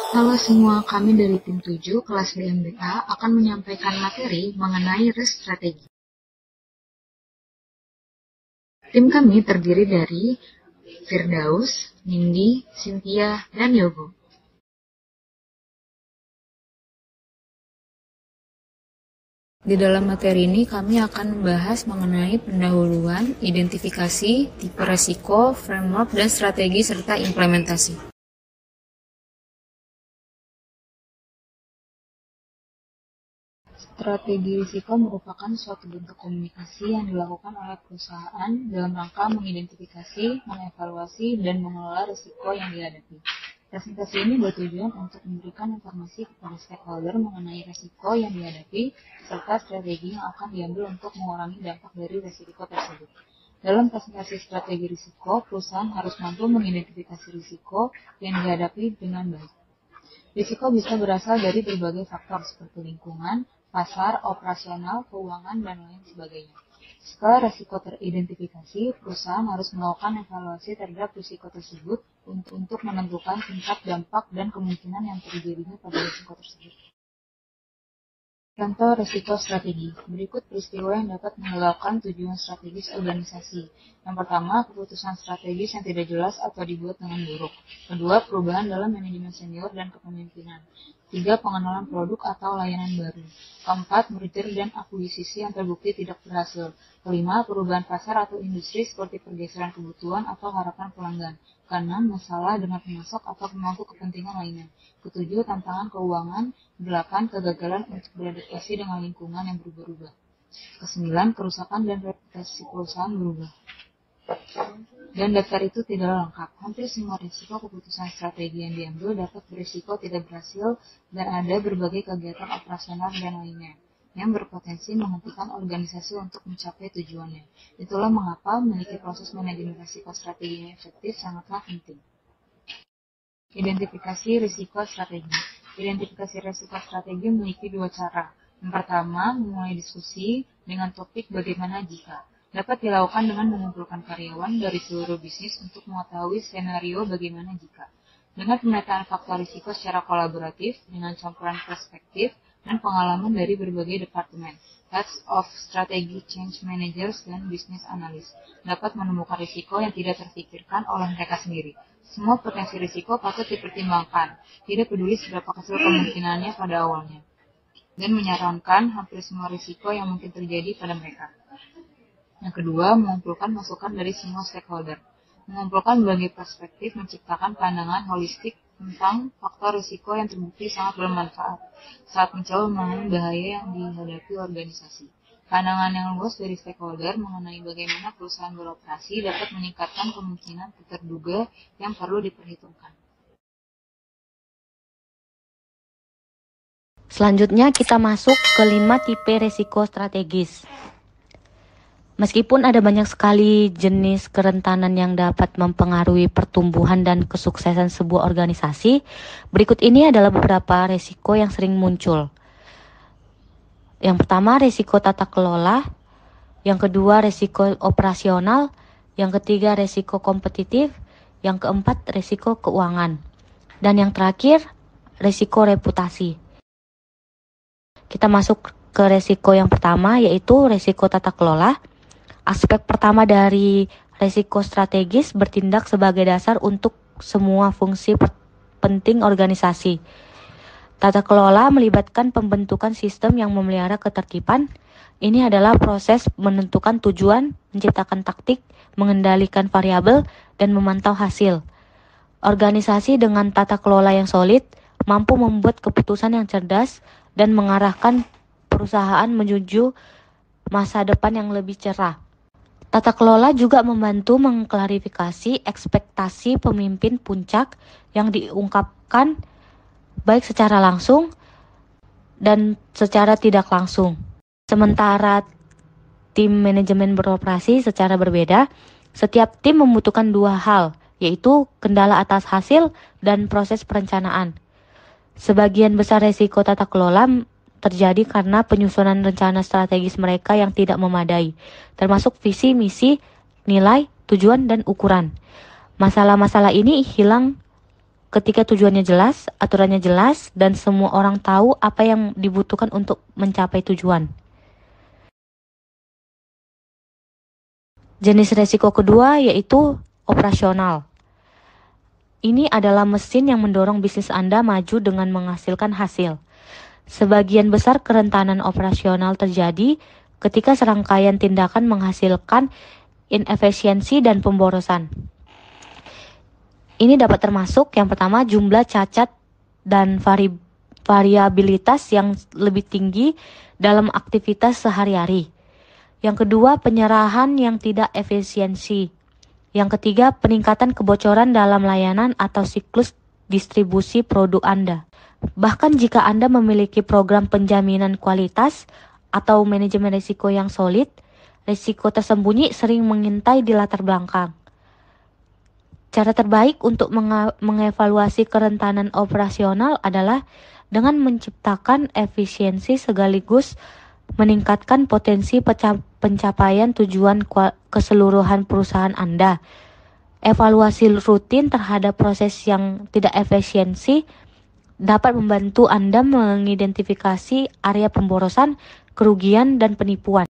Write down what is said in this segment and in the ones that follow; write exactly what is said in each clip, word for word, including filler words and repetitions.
Halo semua, kami dari tim tujuh kelas B M B A akan menyampaikan materi mengenai risk strategi. Tim kami terdiri dari Firdaus, Nindi, Cynthia, dan Yogo. Di dalam materi ini kami akan membahas mengenai pendahuluan, identifikasi, tipe resiko, framework, dan strategi serta implementasi. Strategi risiko merupakan suatu bentuk komunikasi yang dilakukan oleh perusahaan dalam rangka mengidentifikasi, mengevaluasi, dan mengelola risiko yang dihadapi. Presentasi ini bertujuan untuk memberikan informasi kepada stakeholder mengenai risiko yang dihadapi, serta strategi yang akan diambil untuk mengurangi dampak dari risiko tersebut. Dalam presentasi strategi risiko, perusahaan harus mampu mengidentifikasi risiko yang dihadapi dengan baik. Risiko bisa berasal dari berbagai faktor seperti lingkungan, pasar, operasional, keuangan, dan lain sebagainya. Setelah risiko teridentifikasi, perusahaan harus melakukan evaluasi terhadap risiko tersebut untuk, untuk menentukan tingkat dampak dan kemungkinan yang terjadinya pada risiko tersebut. Contoh risiko strategi. Berikut peristiwa yang dapat menggagalkan tujuan strategis organisasi. Yang pertama, keputusan strategis yang tidak jelas atau dibuat dengan buruk. Kedua, perubahan dalam manajemen senior dan kepemimpinan. Tiga, pengenalan produk atau layanan baru. Keempat, merger dan akuisisi yang terbukti tidak berhasil. Kelima, perubahan pasar atau industri seperti pergeseran kebutuhan atau harapan pelanggan. Keenam, masalah dengan pemasok atau pemangku kepentingan lainnya. Ketujuh, tantangan keuangan. Delapan, kegagalan untuk beradaptasi dengan lingkungan yang berubah-ubah. Kesembilan, kerusakan dan reputasi perusahaan berubah. Dan daftar itu tidak lengkap. Hampir semua risiko keputusan strategi yang diambil dapat berisiko tidak berhasil dan ada berbagai kegiatan operasional dan lainnya yang berpotensi menghentikan organisasi untuk mencapai tujuannya. Itulah mengapa memiliki proses manajemen risiko strategi yang efektif sangatlah penting. Identifikasi risiko strategi. Identifikasi risiko strategi memiliki dua cara. Yang pertama, memulai diskusi dengan topik bagaimana jika. Dapat dilakukan dengan mengumpulkan karyawan dari seluruh bisnis untuk mengetahui skenario bagaimana jika. Dengan pemetaan faktor risiko secara kolaboratif, dengan campuran perspektif dan pengalaman dari berbagai departemen, heads of strategy, change managers, dan business analyst, dapat menemukan risiko yang tidak terpikirkan oleh mereka sendiri. Semua potensi risiko patut dipertimbangkan, tidak peduli seberapa kecil kemungkinannya pada awalnya, dan menyarankan hampir semua risiko yang mungkin terjadi pada mereka. Yang kedua, mengumpulkan masukan dari semua stakeholder. Mengumpulkan berbagai perspektif menciptakan pandangan holistik tentang faktor risiko yang terbukti sangat bermanfaat saat mencoba memahami bahaya yang dihadapi organisasi. Pandangan yang luas dari stakeholder mengenai bagaimana perusahaan beroperasi dapat meningkatkan kemungkinan terduga yang perlu diperhitungkan. Selanjutnya kita masuk ke lima tipe risiko strategis. Meskipun ada banyak sekali jenis kerentanan yang dapat mempengaruhi pertumbuhan dan kesuksesan sebuah organisasi, berikut ini adalah beberapa risiko yang sering muncul. Yang pertama, risiko tata kelola. Yang kedua, risiko operasional. Yang ketiga, risiko kompetitif. Yang keempat, risiko keuangan. Dan yang terakhir, risiko reputasi. Kita masuk ke risiko yang pertama, yaitu risiko tata kelola. Aspek pertama dari risiko strategis bertindak sebagai dasar untuk semua fungsi penting organisasi. Tata kelola melibatkan pembentukan sistem yang memelihara ketertiban. Ini adalah proses menentukan tujuan, menciptakan taktik, mengendalikan variabel, dan memantau hasil. Organisasi dengan tata kelola yang solid mampu membuat keputusan yang cerdas dan mengarahkan perusahaan menuju masa depan yang lebih cerah. Tata kelola juga membantu mengklarifikasi ekspektasi pemimpin puncak yang diungkapkan baik secara langsung dan secara tidak langsung. Sementara tim manajemen beroperasi secara berbeda, setiap tim membutuhkan dua hal, yaitu kendala atas hasil dan proses perencanaan. Sebagian besar risiko tata kelola terjadi karena penyusunan rencana strategis mereka yang tidak memadai, termasuk visi, misi, nilai, tujuan, dan ukuran. Masalah-masalah ini hilang ketika tujuannya jelas, aturannya jelas, dan semua orang tahu apa yang dibutuhkan untuk mencapai tujuan. Jenis resiko kedua yaitu operasional. Ini adalah mesin yang mendorong bisnis Anda maju dengan menghasilkan hasil. Sebagian besar kerentanan operasional terjadi ketika serangkaian tindakan menghasilkan inefisiensi dan pemborosan. Ini dapat termasuk yang pertama jumlah cacat dan vari, variabilitas yang lebih tinggi dalam aktivitas sehari-hari. Yang kedua, penyerahan yang tidak efisiensi. Yang ketiga, peningkatan kebocoran dalam layanan atau siklus distribusi produk Anda. Bahkan jika Anda memiliki program penjaminan kualitas atau manajemen risiko yang solid, risiko tersembunyi sering mengintai di latar belakang. Cara terbaik untuk menge- mengevaluasi kerentanan operasional adalah dengan menciptakan efisiensi sekaligus meningkatkan potensi peca- pencapaian tujuan keseluruhan perusahaan Anda. Evaluasi rutin terhadap proses yang tidak efisiensi dapat membantu Anda mengidentifikasi area pemborosan, kerugian, dan penipuan.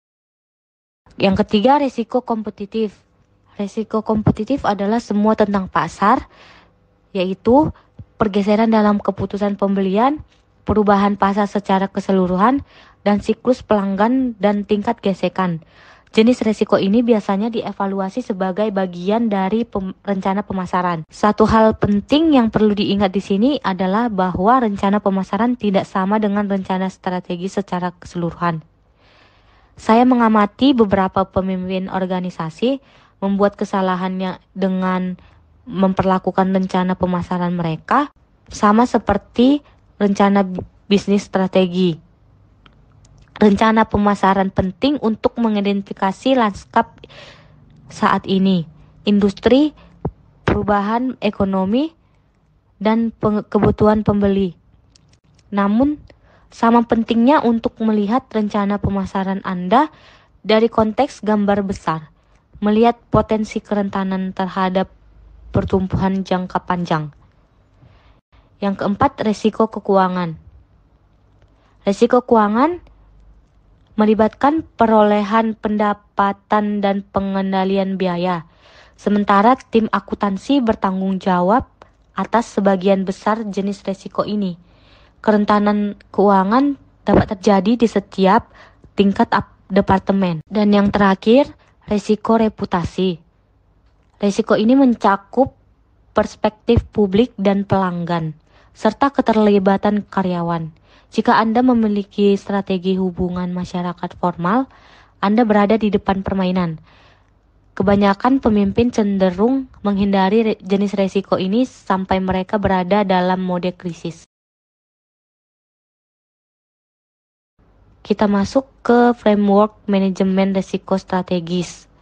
Yang ketiga, risiko kompetitif. Risiko kompetitif adalah semua tentang pasar, yaitu pergeseran dalam keputusan pembelian, perubahan pasar secara keseluruhan, dan siklus pelanggan dan tingkat gesekan. Jenis risiko ini biasanya dievaluasi sebagai bagian dari pem- rencana pemasaran. Satu hal penting yang perlu diingat di sini adalah bahwa rencana pemasaran tidak sama dengan rencana strategi secara keseluruhan. Saya mengamati beberapa pemimpin organisasi membuat kesalahannya dengan memperlakukan rencana pemasaran mereka sama seperti rencana bisnis strategi. Rencana pemasaran penting untuk mengidentifikasi lanskap saat ini, industri, perubahan ekonomi, dan peng- kebutuhan pembeli. Namun, sama pentingnya untuk melihat rencana pemasaran Anda dari konteks gambar besar, melihat potensi kerentanan terhadap pertumbuhan jangka panjang. Yang keempat, resiko keuangan. Resiko keuangan melibatkan perolehan pendapatan dan pengendalian biaya. Sementara tim akuntansi bertanggung jawab atas sebagian besar jenis resiko ini. Kerentanan keuangan dapat terjadi di setiap tingkat departemen. Dan yang terakhir, resiko reputasi. Resiko ini mencakup perspektif publik dan pelanggan, serta keterlibatan karyawan. Jika Anda memiliki strategi hubungan masyarakat formal, Anda berada di depan permainan. Kebanyakan pemimpin cenderung menghindari jenis resiko ini sampai mereka berada dalam mode krisis. Kita masuk ke framework manajemen risiko strategis.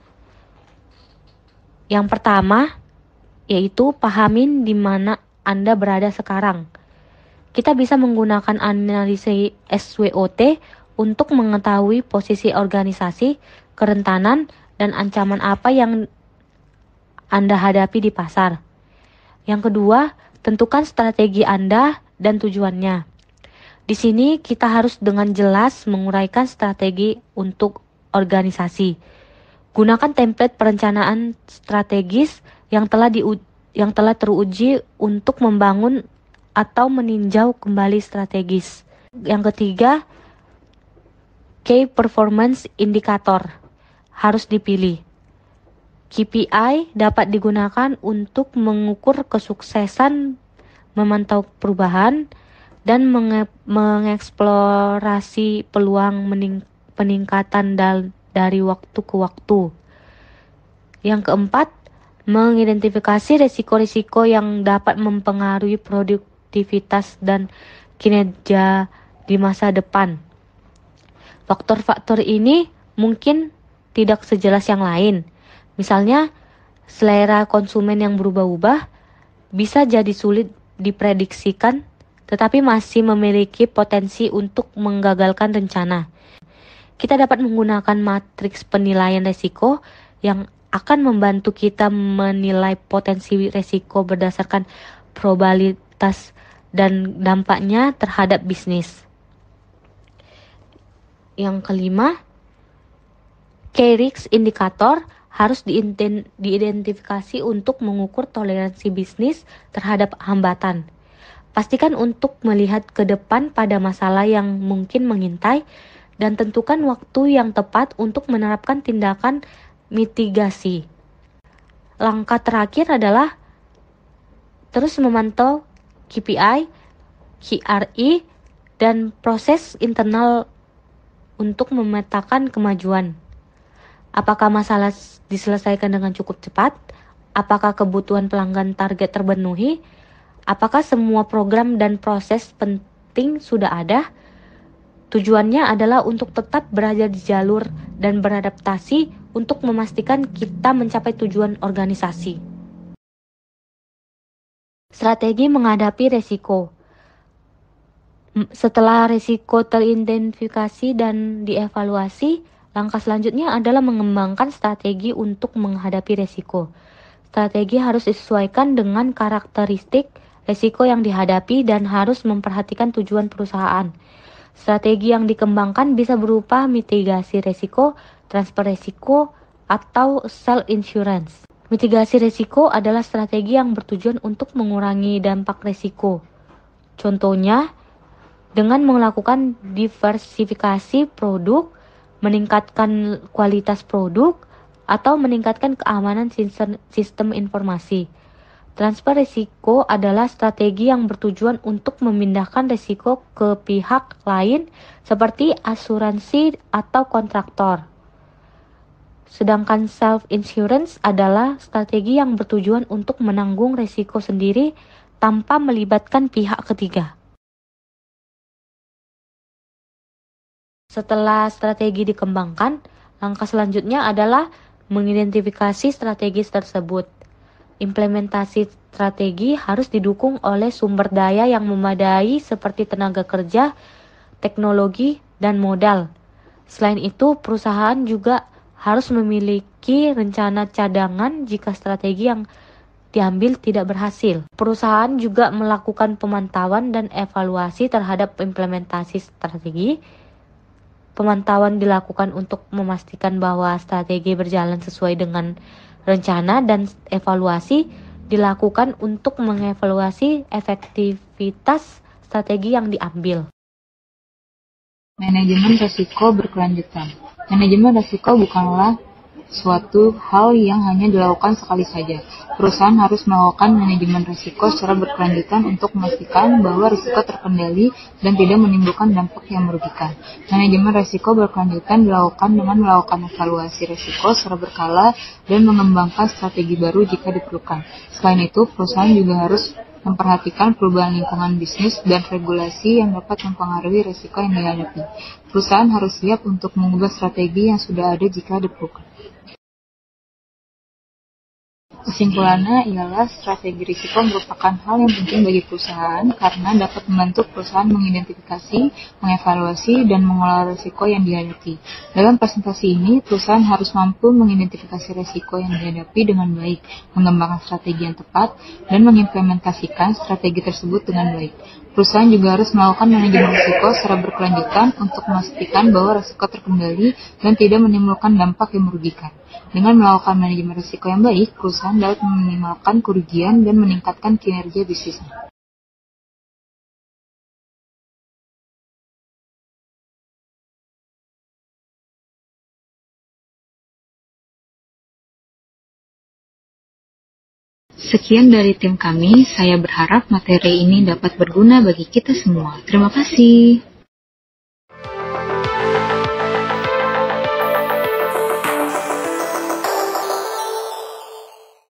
Yang pertama, yaitu pahamin di mana Anda berada sekarang. Kita bisa menggunakan analisis S W O T untuk mengetahui posisi organisasi, kerentanan, dan ancaman apa yang Anda hadapi di pasar. Yang kedua, tentukan strategi Anda dan tujuannya. Di sini kita harus dengan jelas menguraikan strategi untuk organisasi. Gunakan template perencanaan strategis yang telah di, yang telah teruji untuk membangun atau meninjau kembali strategis. Yang ketiga, Key Performance Indicator harus dipilih. K P I dapat digunakan untuk mengukur kesuksesan, memantau perubahan, dan menge- mengeksplorasi peluang mening- peningkatan dal- dari waktu ke waktu. Yang keempat, mengidentifikasi risiko-risiko yang dapat mempengaruhi produktivitas dan kinerja di masa depan. Faktor-faktor ini mungkin tidak sejelas yang lain. Misalnya, selera konsumen yang berubah-ubah bisa jadi sulit diprediksikan, tetapi masih memiliki potensi untuk menggagalkan rencana. Kita dapat menggunakan matriks penilaian risiko yang akan membantu kita menilai potensi risiko berdasarkan probabilitas dan dampaknya terhadap bisnis. Yang kelima, key risk indicator harus diidentifikasi untuk mengukur toleransi bisnis terhadap hambatan. Pastikan untuk melihat ke depan pada masalah yang mungkin mengintai dan tentukan waktu yang tepat untuk menerapkan tindakan mitigasi. Langkah terakhir adalah terus memantau K P I, K R I, dan proses internal untuk memetakan kemajuan. Apakah masalah diselesaikan dengan cukup cepat? Apakah kebutuhan pelanggan target terpenuhi? Apakah semua program dan proses penting sudah ada? Tujuannya adalah untuk tetap berada di jalur dan beradaptasi untuk memastikan kita mencapai tujuan organisasi. Strategi menghadapi resiko. Setelah risiko teridentifikasi dan dievaluasi, langkah selanjutnya adalah mengembangkan strategi untuk menghadapi risiko. Strategi harus disesuaikan dengan karakteristik risiko yang dihadapi dan harus memperhatikan tujuan perusahaan. Strategi yang dikembangkan bisa berupa mitigasi risiko, transfer risiko, atau self-insurance. Mitigasi risiko adalah strategi yang bertujuan untuk mengurangi dampak risiko. Contohnya, dengan melakukan diversifikasi produk, meningkatkan kualitas produk, atau meningkatkan keamanan sistem informasi. Transfer risiko adalah strategi yang bertujuan untuk memindahkan risiko ke pihak lain seperti asuransi atau kontraktor. Sedangkan self-insurance adalah strategi yang bertujuan untuk menanggung risiko sendiri tanpa melibatkan pihak ketiga. Setelah strategi dikembangkan, langkah selanjutnya adalah mengidentifikasi strategi tersebut. Implementasi strategi harus didukung oleh sumber daya yang memadai seperti tenaga kerja, teknologi, dan modal. Selain itu, perusahaan juga harus memiliki rencana cadangan jika strategi yang diambil tidak berhasil. Perusahaan juga melakukan pemantauan dan evaluasi terhadap implementasi strategi. Pemantauan dilakukan untuk memastikan bahwa strategi berjalan sesuai dengan rencana dan evaluasi dilakukan untuk mengevaluasi efektivitas strategi yang diambil. Manajemen risiko berkelanjutan. Manajemen risiko bukanlah suatu hal yang hanya dilakukan sekali saja. Perusahaan harus melakukan manajemen risiko secara berkelanjutan untuk memastikan bahwa risiko terkendali dan tidak menimbulkan dampak yang merugikan. Manajemen risiko berkelanjutan dilakukan dengan melakukan evaluasi risiko secara berkala dan mengembangkan strategi baru jika diperlukan. Selain itu, perusahaan juga harus memperhatikan perubahan lingkungan bisnis dan regulasi yang dapat mempengaruhi risiko yang dihadapi. Perusahaan harus siap untuk mengubah strategi yang sudah ada jika diperlukan. Kesimpulannya ialah strategi risiko merupakan hal yang penting bagi perusahaan karena dapat membantu perusahaan mengidentifikasi, mengevaluasi, dan mengelola risiko yang dihadapi. Dalam presentasi ini, perusahaan harus mampu mengidentifikasi risiko yang dihadapi dengan baik, mengembangkan strategi yang tepat, dan mengimplementasikan strategi tersebut dengan baik. Perusahaan juga harus melakukan manajemen risiko secara berkelanjutan untuk memastikan bahwa risiko terkendali dan tidak menimbulkan dampak yang merugikan. Dengan melakukan manajemen risiko yang baik, perusahaan dapat meminimalkan kerugian dan meningkatkan kinerja bisnisnya. Sekian dari tim kami, saya berharap materi ini dapat berguna bagi kita semua. Terima kasih.